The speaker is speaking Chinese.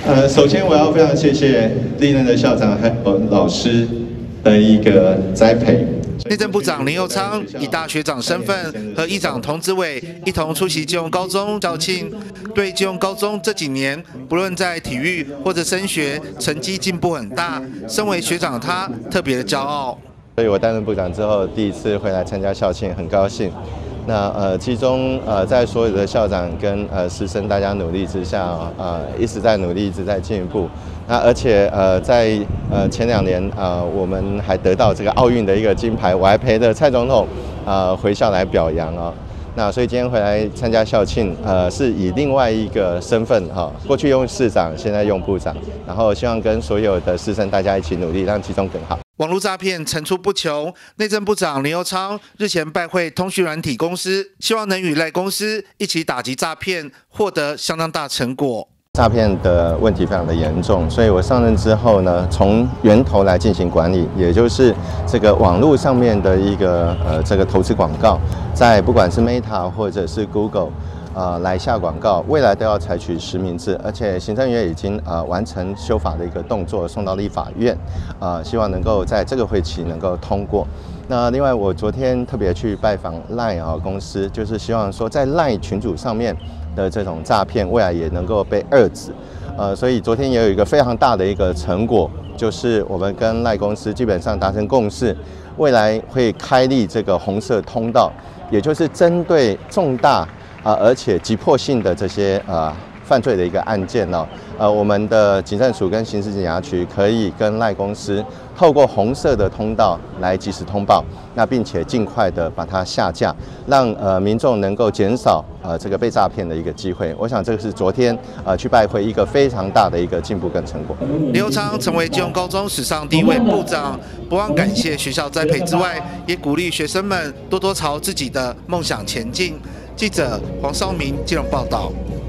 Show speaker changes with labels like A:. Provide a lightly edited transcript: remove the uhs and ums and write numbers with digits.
A: 首先我要非常谢谢历任的校长还有老师的一个栽培。
B: 内政部长林右昌以大学长身份和议长童子伟一同出席基隆高中校庆，对基隆高中这几年不论在体育或者升学成绩进步很大，身为学长的他特别的骄傲。
C: 所以我担任部长之后，第一次回来参加校庆，很高兴。那其中在所有的校长跟师生大家努力之下，一直在努力，一直在进步。那而且在前2年我们还得到这个奥运的一个金牌，我还陪着蔡总统回校来表扬啊。那所以今天回来参加校庆，是以另外一个身份过去用市长，现在用部长，然后希望跟所有的师生大家一起努力，让基中更好。
B: 网络诈骗层出不穷，内政部长林右昌日前拜会通讯软体公司，希望能与赖公司一起打击诈骗，获得相当大成果。
C: 诈骗的问题非常的严重，所以我上任之后呢，从源头来进行管理，也就是这个网络上面的一个这个投资广告，在不管是 Meta 或者是 Google。来下广告，未来都要采取实名制，而且行政院已经完成修法的一个动作，送到立法院，希望能够在这个会期能够通过。那另外，我昨天特别去拜访 LINE 公司，就是希望说在 LINE 群组上面的这种诈骗，未来也能够被遏制。所以昨天也有一个非常大的一个成果，就是我们跟 LINE 公司基本上达成共识，未来会开立这个红色通道，也就是针对重大而且急迫性的这些犯罪的一个案件呢，我们的警政署跟刑事警察局可以跟赖公司透过红色的通道来及时通报，那并且尽快的把它下架，让民众能够减少这个被诈骗的一个机会。我想这个是昨天去拜会一个非常大的一个进步跟成果。
B: 林右昌成为基隆高中史上第一位部长，不忘感谢学校栽培之外，也鼓励学生们多多朝自己的梦想前进。记者黄绍明基隆报道。